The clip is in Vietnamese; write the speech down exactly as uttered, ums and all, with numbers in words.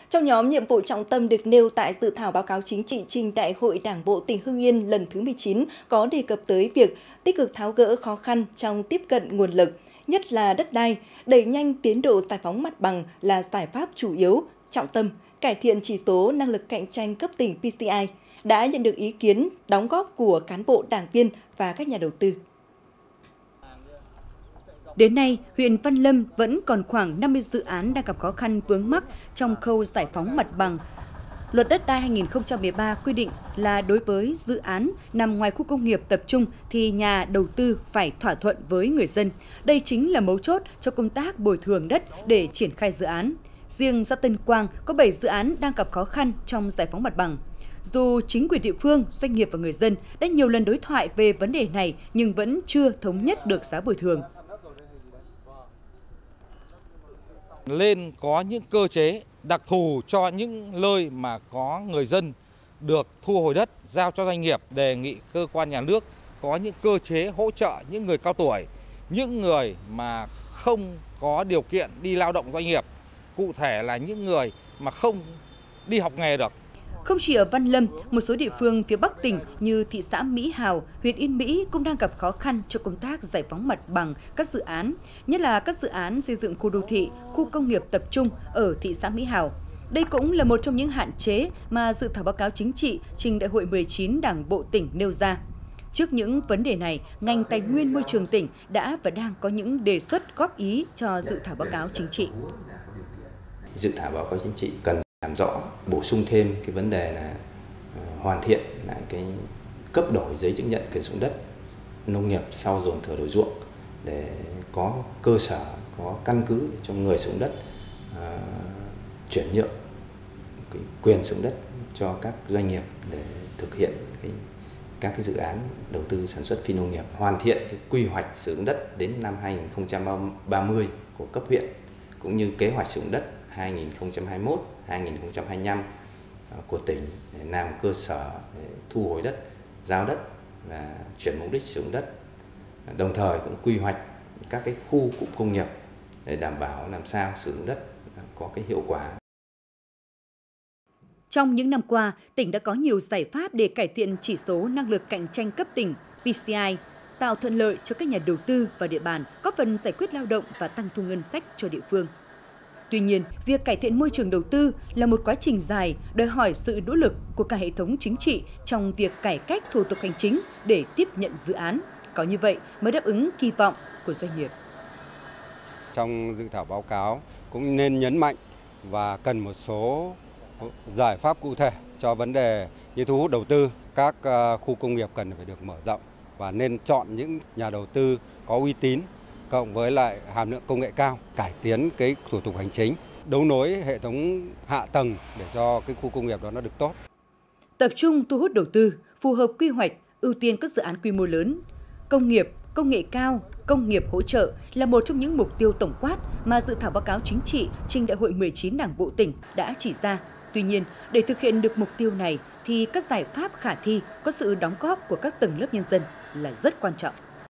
Trong nhóm nhiệm vụ trọng tâm được nêu tại dự thảo báo cáo chính trị trình Đại hội Đảng bộ tỉnh Hưng Yên lần thứ mười chín có đề cập tới việc tích cực tháo gỡ khó khăn trong tiếp cận nguồn lực, nhất là đất đai, đẩy nhanh tiến độ giải phóng mặt bằng là giải pháp chủ yếu, trọng tâm, cải thiện chỉ số năng lực cạnh tranh cấp tỉnh P C I, đã nhận được ý kiến, đóng góp của cán bộ đảng viên và các nhà đầu tư. Đến nay, huyện Văn Lâm vẫn còn khoảng năm mươi dự án đang gặp khó khăn vướng mắc trong khâu giải phóng mặt bằng. Luật đất đai hai nghìn không trăm mười ba quy định là đối với dự án nằm ngoài khu công nghiệp tập trung thì nhà đầu tư phải thỏa thuận với người dân. Đây chính là mấu chốt cho công tác bồi thường đất để triển khai dự án. Riêng xã Tân Quang có bảy dự án đang gặp khó khăn trong giải phóng mặt bằng. Dù chính quyền địa phương, doanh nghiệp và người dân đã nhiều lần đối thoại về vấn đề này nhưng vẫn chưa thống nhất được giá bồi thường. Lên có những cơ chế đặc thù cho những nơi mà có người dân được thu hồi đất giao cho doanh nghiệp, đề nghị cơ quan nhà nước có những cơ chế hỗ trợ những người cao tuổi, những người mà không có điều kiện đi lao động doanh nghiệp, cụ thể là những người mà không đi học nghề được. Không chỉ ở Văn Lâm, một số địa phương phía Bắc tỉnh như thị xã Mỹ Hào, huyện Yên Mỹ cũng đang gặp khó khăn cho công tác giải phóng mặt bằng các dự án, nhất là các dự án xây dựng khu đô thị, khu công nghiệp tập trung ở thị xã Mỹ Hào. Đây cũng là một trong những hạn chế mà dự thảo báo cáo chính trị trình Đại hội mười chín Đảng bộ tỉnh nêu ra. Trước những vấn đề này, ngành Tài nguyên Môi trường tỉnh đã và đang có những đề xuất góp ý cho dự thảo báo cáo chính trị. Dự thảo báo cáo chính trị cần làm rõ, bổ sung thêm cái vấn đề là uh, hoàn thiện lại cái cấp đổi giấy chứng nhận quyền sử dụng đất nông nghiệp sau dồn thừa đổi ruộng để có cơ sở, có căn cứ để cho người sử dụng đất uh, chuyển nhượng cái quyền sử dụng đất cho các doanh nghiệp để thực hiện cái, các cái dự án đầu tư sản xuất phi nông nghiệp, hoàn thiện cái quy hoạch sử dụng đất đến năm hai nghìn không trăm ba mươi của cấp huyện cũng như kế hoạch sử dụng đất hai nghìn không trăm hai mươi mốt đến hai nghìn không trăm hai mươi lăm của tỉnh để làm cơ sở để thu hồi đất, giao đất và chuyển mục đích sử dụng đất. Đồng thời cũng quy hoạch các cái khu cụm công nghiệp để đảm bảo làm sao sử dụng đất có cái hiệu quả. Trong những năm qua, tỉnh đã có nhiều giải pháp để cải thiện chỉ số năng lực cạnh tranh cấp tỉnh P C I, tạo thuận lợi cho các nhà đầu tư và địa bàn, góp phần giải quyết lao động và tăng thu ngân sách cho địa phương. Tuy nhiên, việc cải thiện môi trường đầu tư là một quá trình dài, đòi hỏi sự nỗ lực của cả hệ thống chính trị trong việc cải cách thủ tục hành chính để tiếp nhận dự án. Có như vậy mới đáp ứng kỳ vọng của doanh nghiệp. Trong dự thảo báo cáo cũng nên nhấn mạnh và cần một số giải pháp cụ thể cho vấn đề như thu hút đầu tư. Các khu công nghiệp cần phải được mở rộng và nên chọn những nhà đầu tư có uy tín, cộng với lại hàm lượng công nghệ cao, cải tiến cái thủ tục hành chính, đấu nối hệ thống hạ tầng để cho cái khu công nghiệp đó nó được tốt. Tập trung thu hút đầu tư, phù hợp quy hoạch, ưu tiên các dự án quy mô lớn. Công nghiệp, công nghệ cao, công nghiệp hỗ trợ là một trong những mục tiêu tổng quát mà dự thảo báo cáo chính trị trình Đại hội mười chín Đảng bộ tỉnh đã chỉ ra. Tuy nhiên, để thực hiện được mục tiêu này thì các giải pháp khả thi có sự đóng góp của các tầng lớp nhân dân là rất quan trọng.